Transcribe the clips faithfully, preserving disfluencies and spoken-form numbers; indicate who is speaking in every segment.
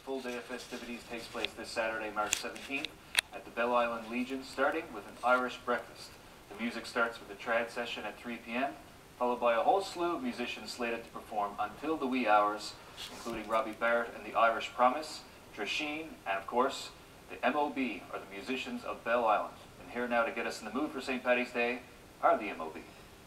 Speaker 1: full day of festivities takes place this Saturday, March seventeenth, at the Bell Island Legion, starting with an Irish breakfast. The music starts with a trad session at three p m, followed by a whole slew of musicians slated to perform until the wee hours, including Robbie Barrett and the Irish Promise, Drasheen, and of course, the M O B, are the musicians of Bell Island. And here now to get us in the mood for Saint Paddy's Day are the M O B.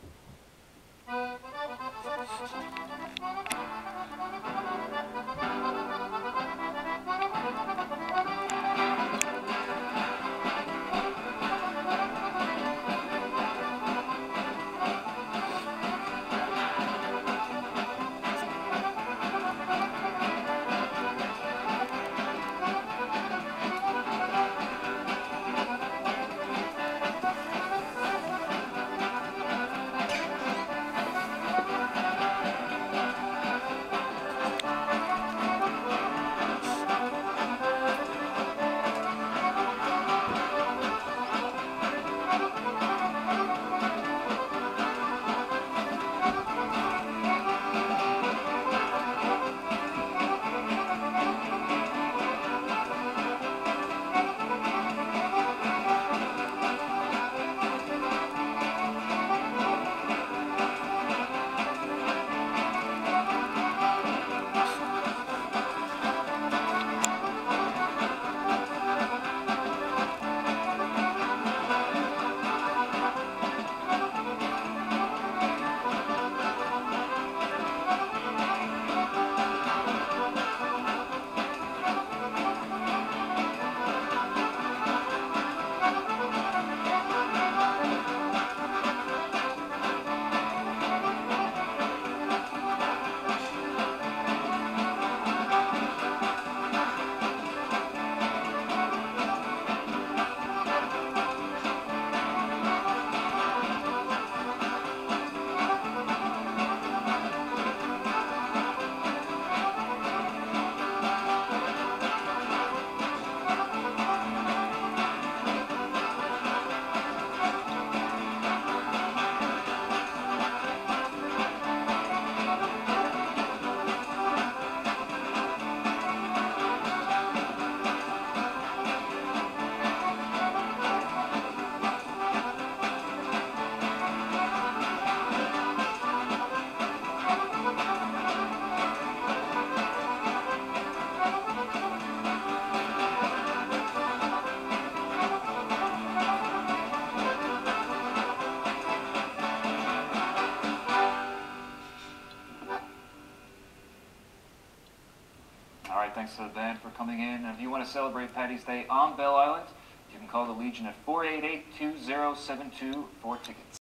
Speaker 1: Thanks to the band for coming in. And if you want to celebrate Paddy's Day on Bell Island, you can call the Legion at four eight eight, two zero seven two for tickets.